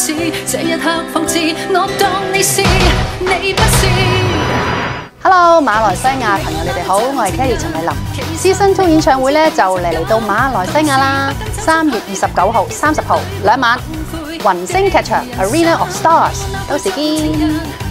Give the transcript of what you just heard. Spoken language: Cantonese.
似，這一刻仿似我當你是，你不是。 Hello， 馬來西亞朋友你哋好，我係 Kelly 陳慧琳。Season 2演唱會咧就嚟到馬來西亞啦，3月29號、30號2晚，雲星劇場 Arena of Stars，到時見。